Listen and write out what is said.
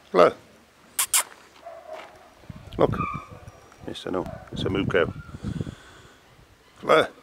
Fleur. Look. Yes, I know. It's a moo cow. Fleur.